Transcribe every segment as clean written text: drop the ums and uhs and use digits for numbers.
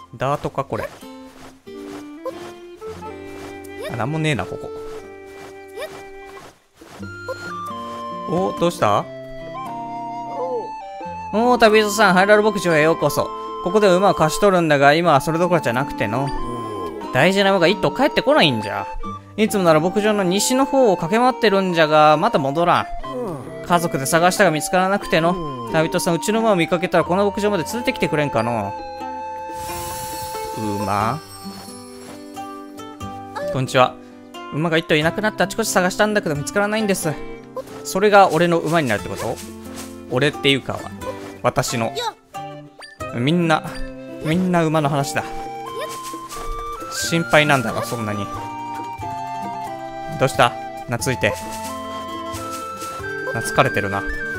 ダートかこれ。あ、なんもねえなここ。お、どうした？おー、旅人さん、ハイラル牧場へようこそ。ここで馬を貸し取るんだが、今はそれどころじゃなくての。大事な馬が一頭帰ってこないんじゃ。いつもなら牧場の西の方を駆け回ってるんじゃが、また戻らん。家族で探したが見つからなくての。旅人さん、うちの馬を見かけたらこの牧場まで連れてきてくれんかの。馬？こんにちは。馬が一頭いなくなってあちこち探したんだけど見つからないんです。それが俺の馬になるってこと？俺っていうかは私の。みんな馬の話だ。心配なんだろ、そんなに。どうした？懐いて。懐かれてるな。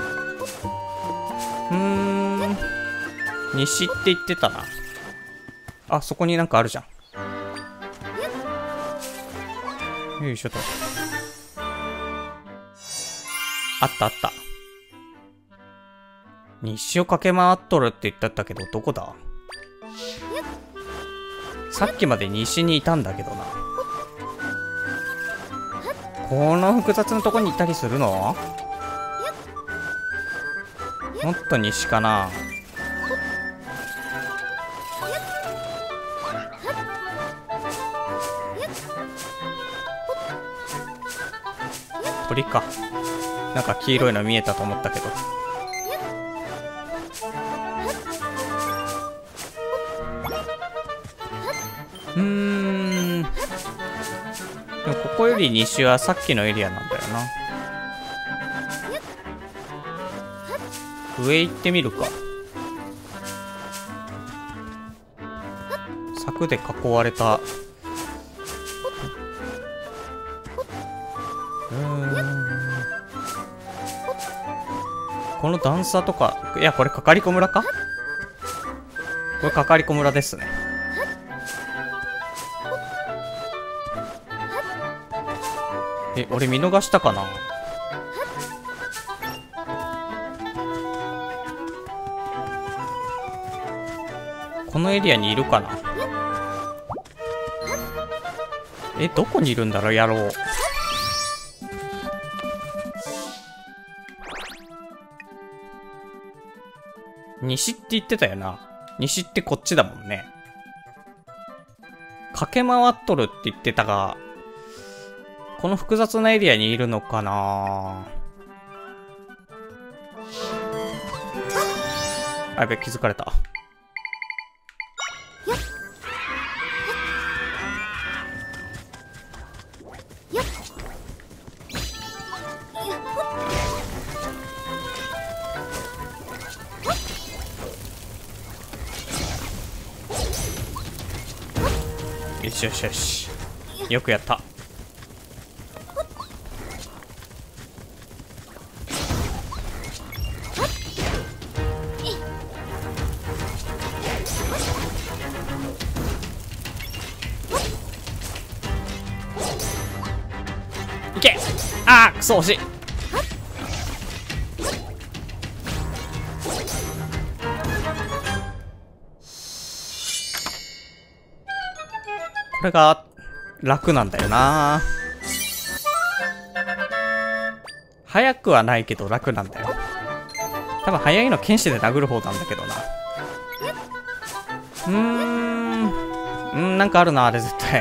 西って言ってたな。あ、そこになんかあるじゃん。よいしょと。あったあった。西を駆け回っとるって言ったったけど、どこだ？さっきまで西にいたんだけどな。この複雑なとこにいたりするの？もっと西かな。鳥か。なんか黄色いの見えたと思ったけど。でもここより西はさっきのエリアなんだよな。上行ってみるか。柵で囲われた。この段差とか、いや、これかかりこ村か？これかかりこ村ですね。え、俺見逃したかな？このエリアにいるかな？え、どこにいるんだろう、野郎。西って言ってたよな。西ってこっちだもんね。駆け回っとるって言ってたが、この複雑なエリアにいるのかな。あ、やべ、気づかれた。よしよしよし。よくやった。いけ！あー、くそ惜しい。これが楽なんだよな。早くはないけど楽なんだよ。多分早いの剣士で殴る方なんだけどな。なんかあるな、あれ絶対。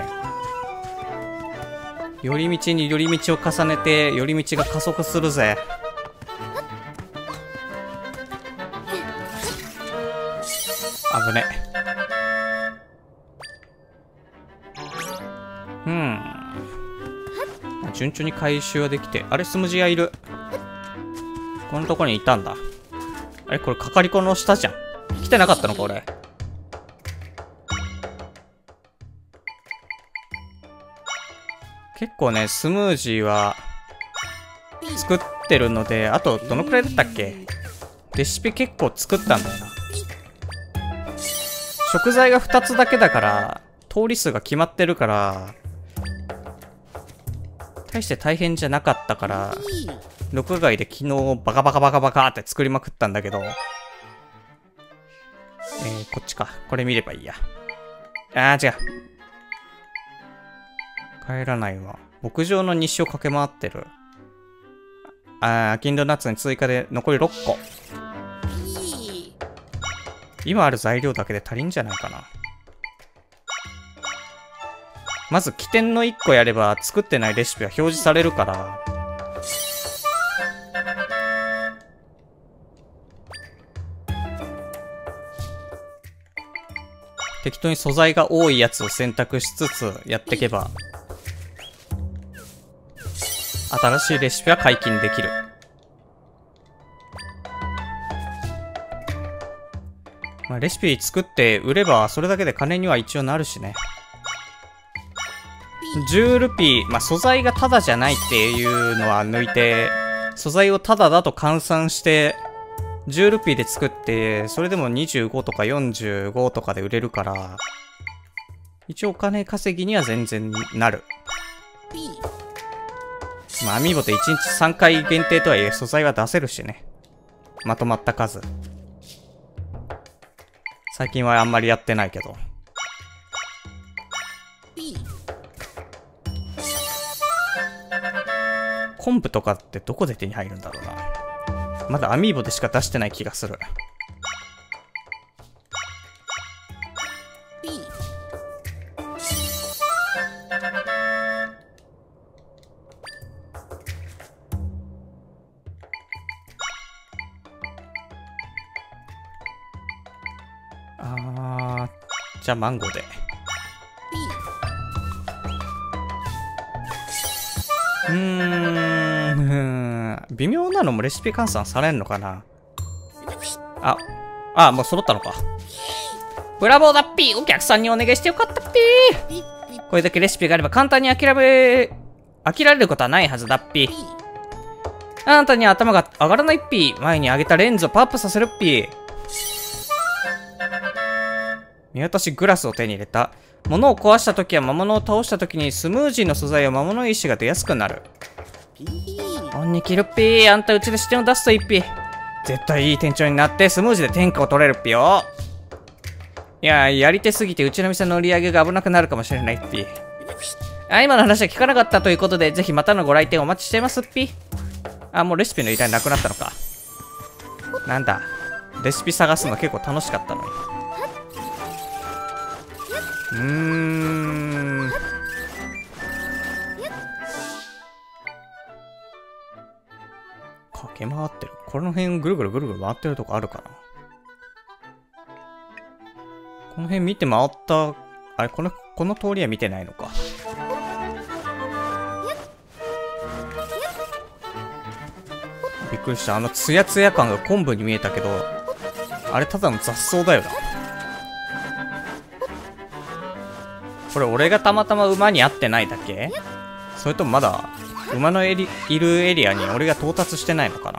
寄り道に寄り道を重ねて寄り道が加速するぜ。危ね。順調に回収はできて。あれ、スムジアいる。このとこにいたんだ。あれ、これかかりこの下じゃん。来てなかったのか俺。結構ね、スムージーは作ってるので、あとどのくらいだったっけ？レシピ結構作ったんだよな。食材が2つだけだから通り数が決まってるから大して大変じゃなかったから、録画外で昨日バカバカバカバカって作りまくったんだけど、こっちか。これ見ればいいや。 あー、違う。帰らないわ。牧場の日誌を駆け回ってる。キンドナッツに追加で残り6個。今ある材料だけで足りんじゃないかな。まず起点の1個やれば作ってないレシピは表示されるから。適当に素材が多いやつを選択しつつやっていけば新しいレシピは解禁できる。まあ、レシピ作って売ればそれだけで金には一応なるしね。10ルピー、まあ、素材がタダじゃないっていうのは抜いて、素材をタダだと換算して10ルピーで作って、それでも25とか45とかで売れるから、一応お金稼ぎには全然なる。まあ、アミーボって1日3回限定とはいえ素材は出せるしね。まとまった数。最近はあんまりやってないけど。昆布とかってどこで手に入るんだろうな。まだアミーボでしか出してない気がする。じゃあマンゴーで。微妙なのもレシピ換算されんのかな。もう揃ったのか。ブラボーだっぴー。お客さんにお願いしてよかったっぴー。これだけレシピがあれば簡単に飽きられることはないはずだっぴー。あなたには頭が上がらないっぴー。前に上げたレンズをパワーアップさせるっぴー。見渡しグラスを手に入れた。物を壊した時や魔物を倒した時にスムージーの素材や魔物石が出やすくなる。おんにきるっぴー。あんたうちで視点を出すといいっぴー。絶対いい店長になってスムージーで天下を取れるっぴよ。いや、やり手すぎてうちの店の売り上げが危なくなるかもしれないっぴ。今の話は聞かなかったということで、ぜひまたのご来店お待ちしていますっぴ。もうレシピの依頼なくなったのか。なんだ。レシピ探すの結構楽しかったのに。駆け回ってる。この辺ぐるぐるぐるぐる回ってるとこあるかな。この辺見て回った。あれ、この通りは見てないのか。びっくりした。ツヤツヤ感が昆布に見えたけど、あれただの雑草だよな。これ俺がたまたま馬に会ってないだけ？それともまだ馬のいるエリアに俺が到達してないのかな。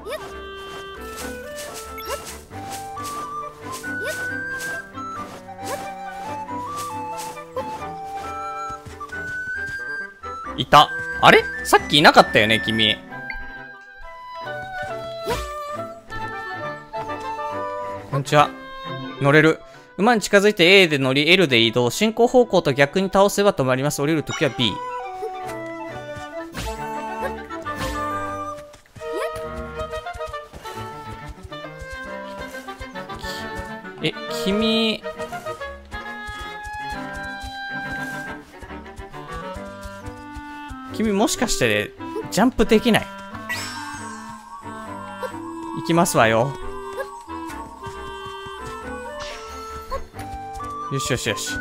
いた。あれ？さっきいなかったよね、君。こんにちは。乗れる。馬に近づいて A で乗り L で移動。進行方向と逆に倒せば止まります。降りるときは B。君もしかしてジャンプできない？行きますわよ。よしよしよし。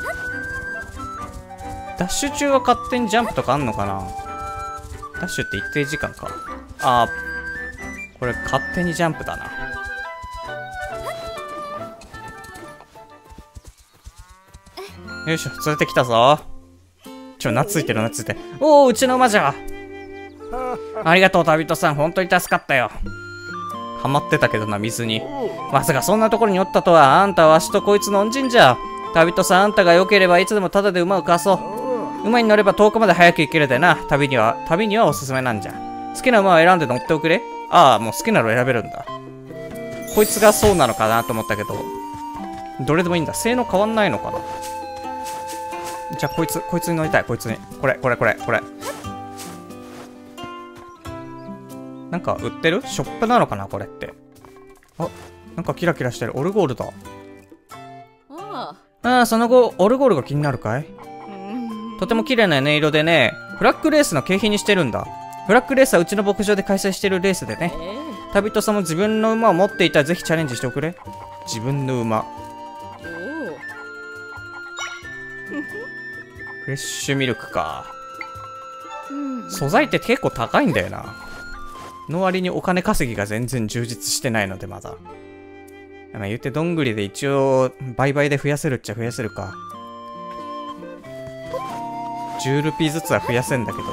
ダッシュ中は勝手にジャンプとかあんのかな。ダッシュって一定時間か。これ勝手にジャンプだな。よいしょ、連れてきたぞ。懐いてる。おお、うちの馬じゃ。ありがとう、旅人さん。本当に助かったよ。ハマってたけどな、水に。まさかそんなところにおったとは。あんたはわしとこいつの恩人じゃ。旅人さん、あんたが良ければいつでもタダで馬を貸そう。馬に乗れば遠くまで早く行けるでな。旅にはおすすめなんじゃ。好きな馬を選んで乗っておくれ。もう好きなの選べるんだ。こいつがそうなのかなと思ったけど、どれでもいいんだ。性能変わんないのかな。 じゃあこいつに乗りたい。こいつに。これ。なんか売ってるショップなのかなこれって。あ、なんかキラキラしてる。オルゴールだ。ああ、その後、オルゴールが気になるかい？とても綺麗な音色でね、フラッグレースの景品にしてるんだ。フラッグレースはうちの牧場で開催してるレースでね。旅人さんも自分の馬を持っていたらぜひチャレンジしておくれ。自分の馬。フレッシュミルクか。素材って結構高いんだよな。の割にお金稼ぎが全然充実してないのでまだ。言ってどんぐりで一応倍々で増やせるっちゃ増やせるか。10ルピーずつは増やせんだけど。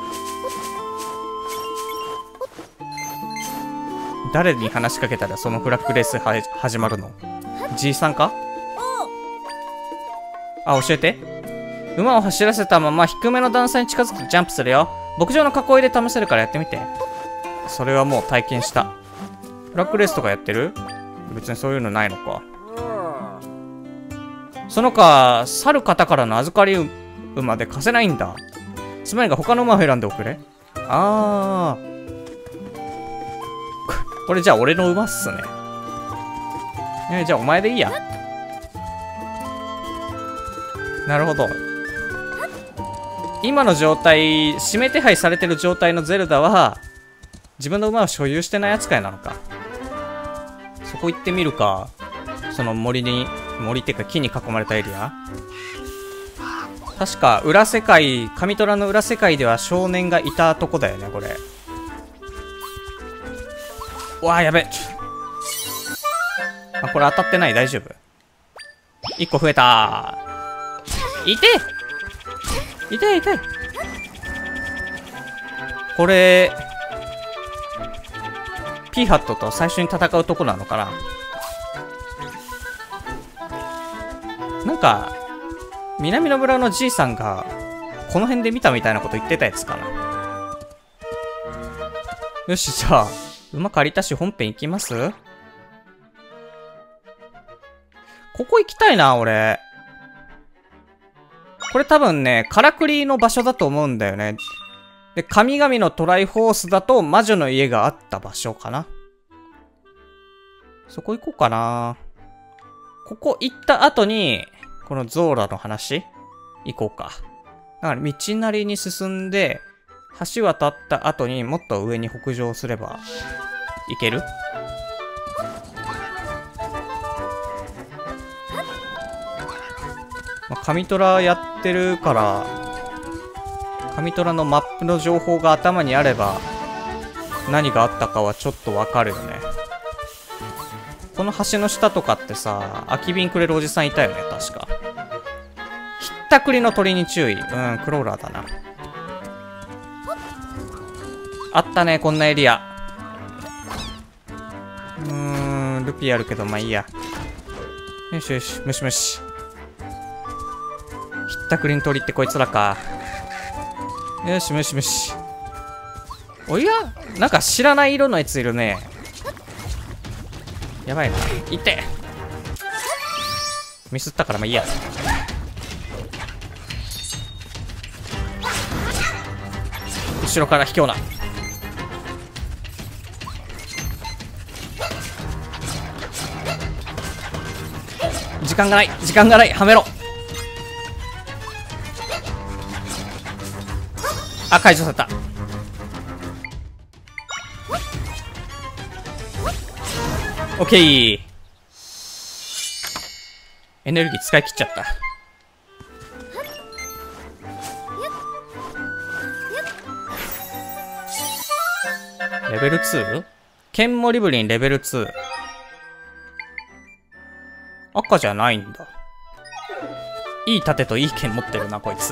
誰に話しかけたらそのフラッグレース始まるの？じいさんか？あ、教えて。馬を走らせたまま低めの段差に近づくとジャンプするよ。牧場の囲いで試せるからやってみて。それはもう体験した。フラッグレースとかやってる？別にそういうのないのか。その他、去る方からの預かり馬で貸せないんだ。つまりが他の馬を選んでおくれ。あー。これじゃあ俺の馬っすね。じゃあお前でいいや。なるほど。今の状態、指名手配されてる状態のゼルダは、自分の馬を所有してない扱いなのか。そこ行ってみるか。その森っていうか木に囲まれたエリア。確か裏世界、神虎の裏世界では少年がいたとこだよね、これ。うわー、やべ。あ、これ当たってない？大丈夫？1個増えたー。痛い。これ、ピーハットと最初に戦うとこなのかな。なんか、南の村のじいさんが、この辺で見たみたいなこと言ってたやつかな。よし、じゃあ、馬借りたし本編行きます？ここ行きたいな、俺。これ多分ね、カラクリの場所だと思うんだよね。で、神々のトライフォースだと魔女の家があった場所かな。そこ行こうかな。ここ行った後に、このゾーラの話行こうか。だから道なりに進んで、橋渡った後にもっと上に北上すれば、行ける？まあ、神虎やってるから、神虎のマップの情報が頭にあれば、何があったかはちょっとわかるよね。この橋の下とかってさ、空き瓶くれるおじさんいたよね、確か。ひったくりの鳥に注意。クローラーだな。あったね、こんなエリア。ルピーあるけど、まあいいや。よしよし、ムシムシ。ひったくりの鳥ってこいつらか。よし、ムシムシ。おや？なんか知らない色のやついるね。やばいな。いってミスったからまあいいや。後ろから卑怯な。時間がない、はめろ。あ、解除された。オッケー。エネルギー使い切っちゃった。レベル 2？ ケンモリブリンレベル 2。赤じゃないんだ。いい盾といい剣持ってるな、こいつ。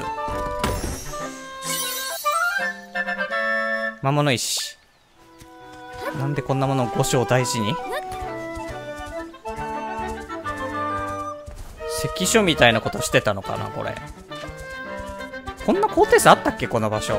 魔物石。なんでこんなものを5章大事に？関所みたいなことしてたのかな、これ。こんな高低差あったっけ、この場所。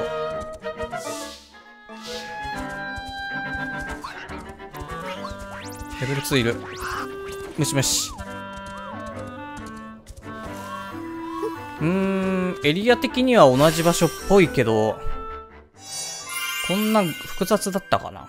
レベル2いる。ムシムシ。 エリア的には同じ場所っぽいけど、こんな複雑だったかな。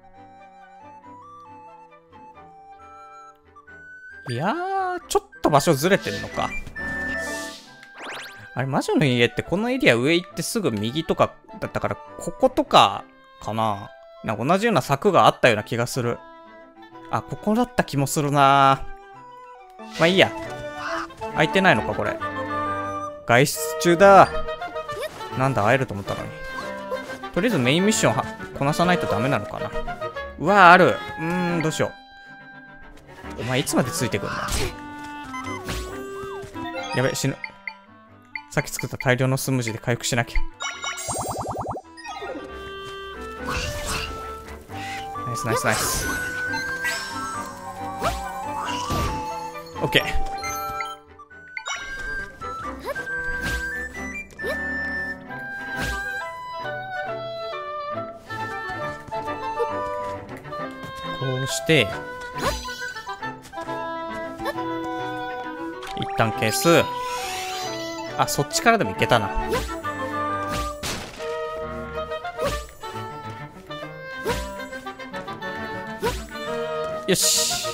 いやー、ちょっと場所ずれてんのか。あれ、魔女の家ってこのエリア上行ってすぐ右とかだったから、こことか、かな。なんか同じような柵があったような気がする。あ、ここだった気もするな。まあいいや。開いてないのか、これ。外出中だ。なんだ、会えると思ったのに。とりあえずメインミッションはこなさないとダメなのかな。うわー、ある。どうしよう。お前いつまでついてくんだ。やべ、死ぬ。さっき作った大量のスムージーで回復しなきゃ。ナイスナイスナイス。オッケー。こうして一旦消す。あ、そっちからでもいけたな。よし。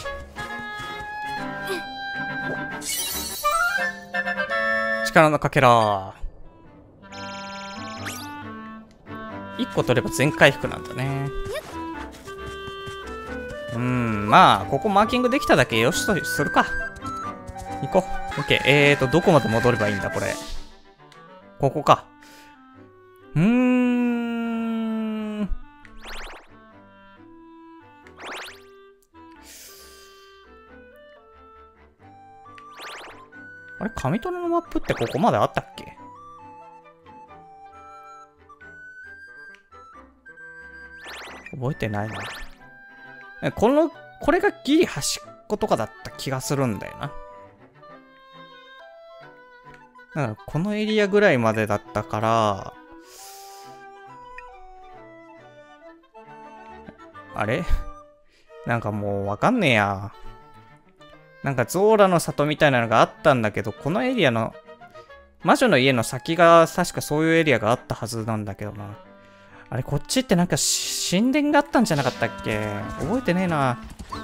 力のかけら。1個取れば全回復なんだね。まあ、ここマーキングできただけよしとするか。行こう。オッケー。どこまで戻ればいいんだ、これ。ここか。あれ、神トレのマップってここまであったっけ？覚えてないな。これがギリ端っことかだった気がするんだよな。だからこのエリアぐらいまでだったから、あれ？なんかもうわかんねえや。なんかゾーラの里みたいなのがあったんだけど、このエリアの、魔女の家の先が確かそういうエリアがあったはずなんだけどな。あれ、こっちってなんか神殿があったんじゃなかったっけ？覚えてねえな。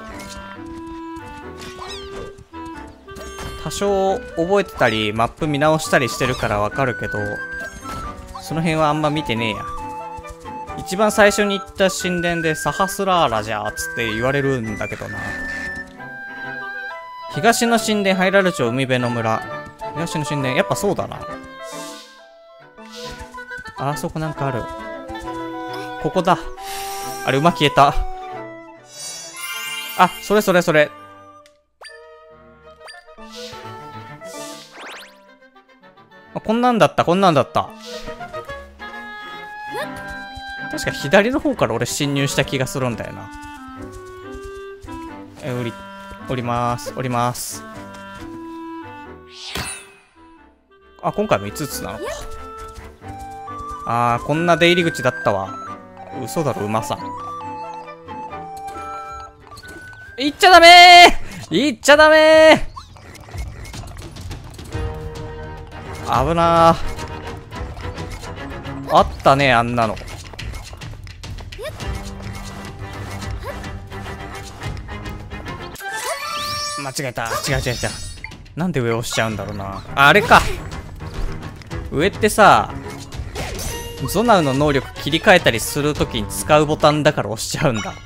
多少覚えてたり、マップ見直したりしてるからわかるけど、その辺はあんま見てねえや。一番最初に行った神殿でサハスラーラじゃーっつって言われるんだけどな。東の神殿、ハイラル町海辺の村。東の神殿、やっぱそうだな。あそこなんかある。ここだ。あれ、馬消えた。あ、それそれそれ。あ、こんなんだった、こんなんだった。確か左の方から俺侵入した気がするんだよな。降ります。降ります。あ、今回も5つなのか。あー、こんな出入り口だったわ。嘘だろ、馬さん。行っちゃダメー！行っちゃダメー！危なー。あったね、あんなの。間違えた。違う。なんで上押しちゃうんだろうな。あれか。上ってさ、ゾナウの能力切り替えたりするときに使うボタンだから押しちゃうんだ。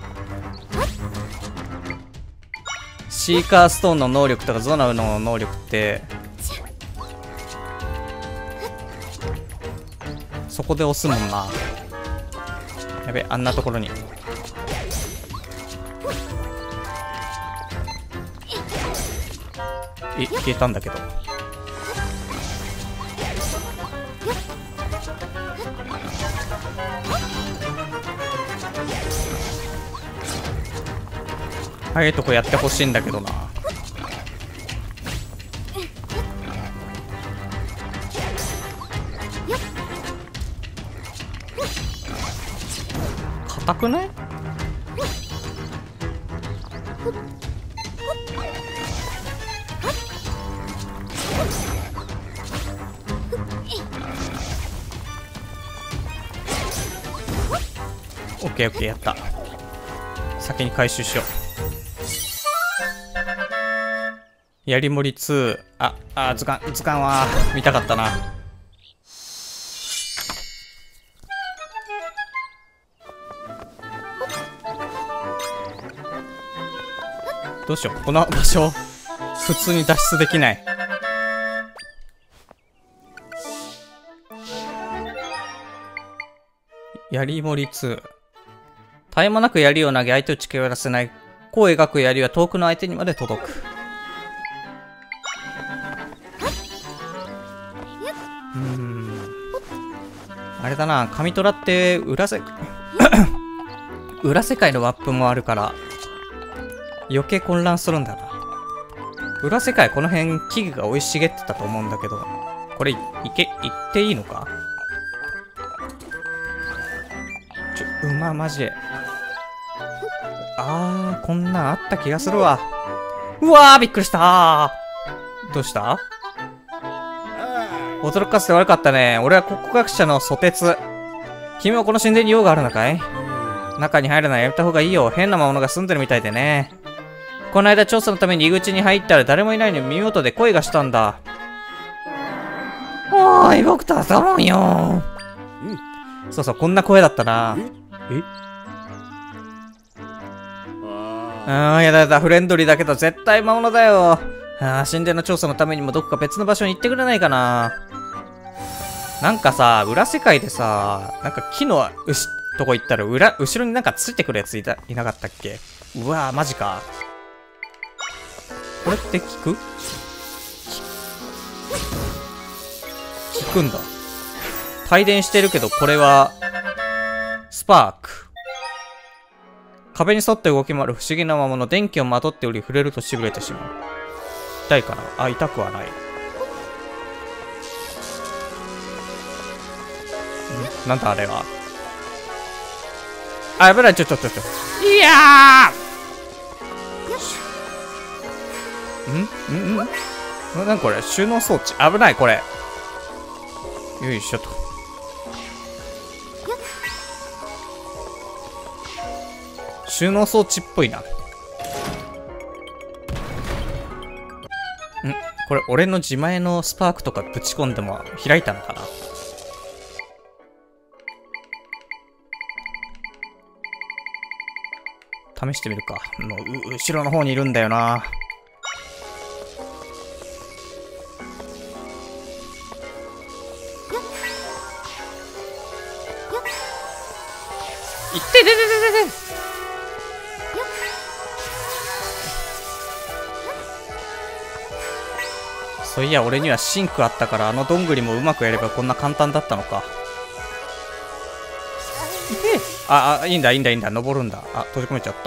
シーカーストーンの能力とかゾナウの能力って、そこで押すもんな。やべ、あんなところに。消えたんだけど。早いとこやってほしいんだけどな。硬くない？ オッケーオッケー、やった。先に回収しよう。槍盛り2。図鑑は見たかったな。どうしよう、この場所普通に脱出できない。槍盛り2。絶え間なく槍を投げ相手を近寄らせない。弧を描く槍は遠くの相手にまで届く。あれだな、神虎って裏世界のマップもあるから余計混乱するんだな。裏世界この辺木々が生い茂ってたと思うんだけど、これ行っていいのか。馬マジで。こんなんあった気がするわ。うわー、びっくりしたー。どうした？驚かせて悪かったね。俺は考古学者のソテツ。君はこの神殿に用があるのかい？中に入るのはやめた方がいいよ。変な魔物が住んでるみたいでね。この間調査のために入り口に入ったら誰もいないのに耳元で声がしたんだ。おーい、僕と遊ぼうよ。そうそう、こんな声だったな。やだ、フレンドリーだけど絶対魔物だよ。神殿の調査のためにもどこか別の場所に行ってくれないかな。なんかさ、裏世界でさ、なんか木のとこ行ったら後ろになんかついてくるやついなかったっけ？うわー、マジか。これって効くんだ。帯電してるけど、これは、スパーク。壁に沿って動き回る不思議な魔物。電気をまとっており触れると痺れてしまう。痛いかな？痛くはない。なんだあれは。危ない、ちょ。いやー！なんこれ？収納装置。危ない、これ。よいしょと。収納装置っぽいな。これ俺の自前のスパークとかぶち込んでも開いたのかな。試してみるか。後ろの方にいるんだよな。いってでそういや、俺にはシンクあったから、あのどんぐりもうまくやればこんな簡単だったのか。いいんだ、登るんだ。閉じ込めちゃった。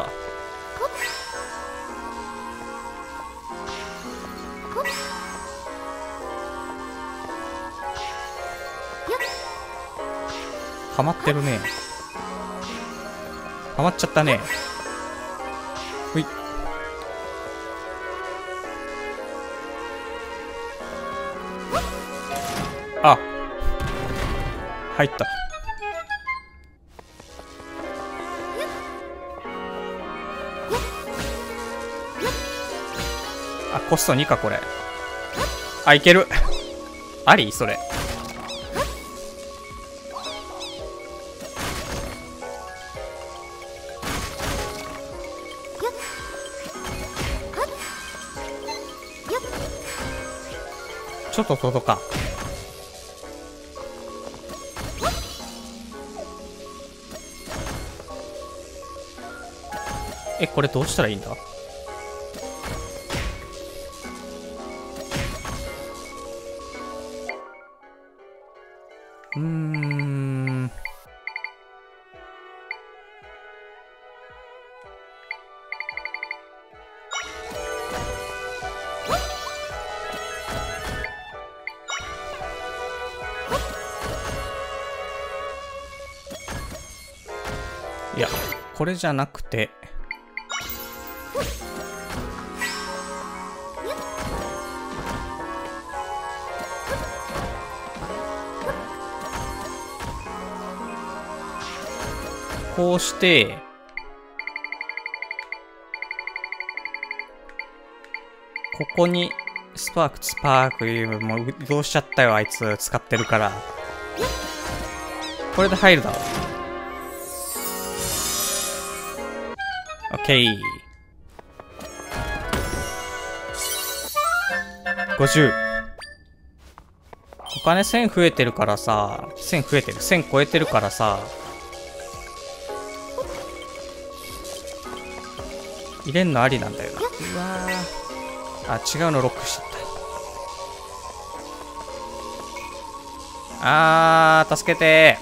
はまってるね。はまっちゃったね。ほい。入った。コスト2か、これ。いける。あり？それ。ちょっと届かん。これどうしたらいいんだ？いや、これじゃなくて、 こうして、ここに、スパーク、もう移動しちゃったよ、あいつ。使ってるから。これで入るだろう。オッケー。50。お金1000増えてるからさ、1000増えてる。1000超えてるからさ、入れんのありなんだよな。うわー。あ、違うのロックしちゃった。助けて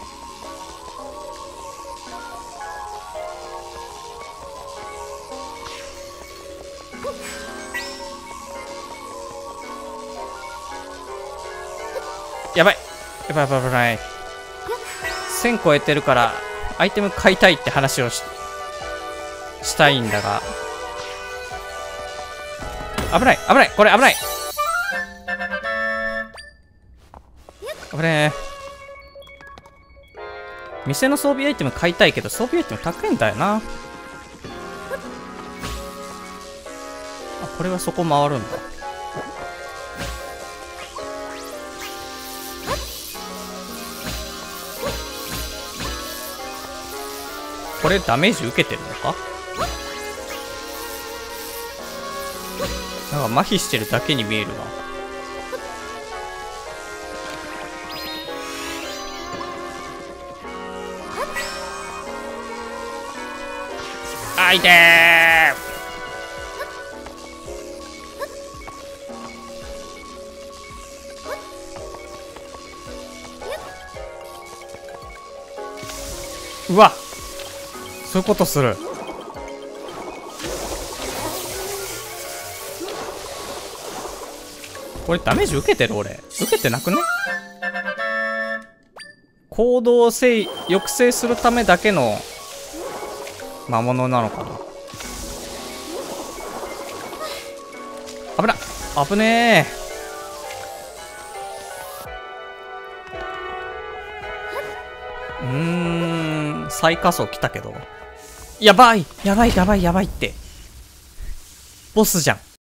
ー。やばい。やばい。1000超えてるから、アイテム買いたいって話をしたいんだが。危ない。これ危ない。危ねえ。店の装備アイテム買いたいけど、装備アイテム高いんだよな。これはそこ回るんだ。これダメージ受けてるのか？なんか麻痺してるだけに見えるな。あいてー。うわ、そういうことする。これダメージ受けてる？俺受けてなくね？行動を抑制するためだけの魔物なのかな。危なっ。危ねえ。最下層来たけど。やばいって。ボスじゃん。